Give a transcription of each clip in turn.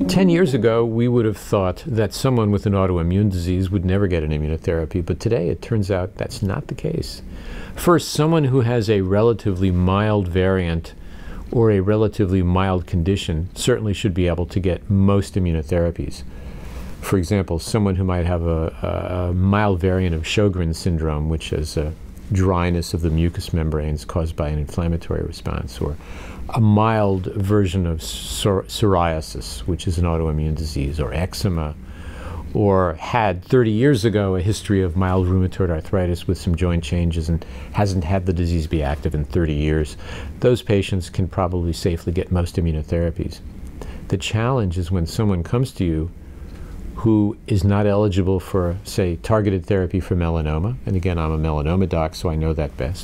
10 years ago, we would have thought that someone with an autoimmune disease would never get an immunotherapy, but today it turns out that's not the case. First, someone who has a relatively mild variant or a relatively mild condition certainly should be able to get most immunotherapies. For example, someone who might have a mild variant of Sjogren's syndrome, which is a dryness of the mucous membranes caused by an inflammatory response, or a mild version of psoriasis, which is an autoimmune disease, or eczema, or had 30 years ago a history of mild rheumatoid arthritis with some joint changes and hasn't had the disease be active in 30 years. Those patients can probably safely get most immunotherapies. The challenge is when someone comes to you who is not eligible for, say, targeted therapy for melanoma, and again, I'm a melanoma doc, so I know that best,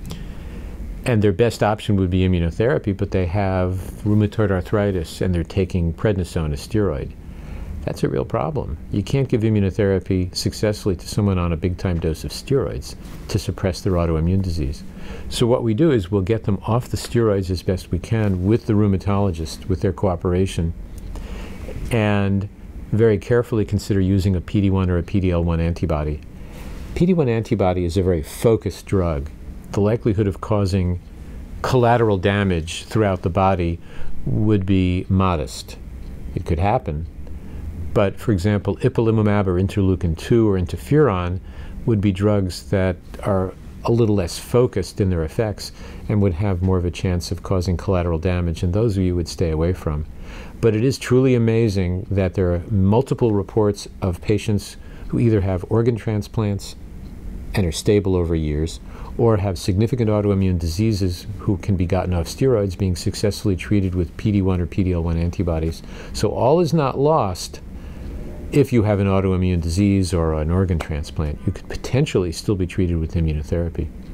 and their best option would be immunotherapy, but they have rheumatoid arthritis and they're taking prednisone, a steroid. That's a real problem. You can't give immunotherapy successfully to someone on a big-time dose of steroids to suppress their autoimmune disease. So what we do is we'll get them off the steroids as best we can with the rheumatologist, with their cooperation, and very carefully consider using a PD-1 or a PD-L1 antibody. PD-1 antibody is a very focused drug. The likelihood of causing collateral damage throughout the body would be modest. It could happen. But, for example, ipilimumab or interleukin-2 or interferon would be drugs that are a little less focused in their effects and would have more of a chance of causing collateral damage, and those you would stay away from. But it is truly amazing that there are multiple reports of patients who either have organ transplants and are stable over years, or have significant autoimmune diseases who can be gotten off steroids being successfully treated with PD-1 or PD-L1 antibodies. So all is not lost. If you have an autoimmune disease or an organ transplant, you could potentially still be treated with immunotherapy.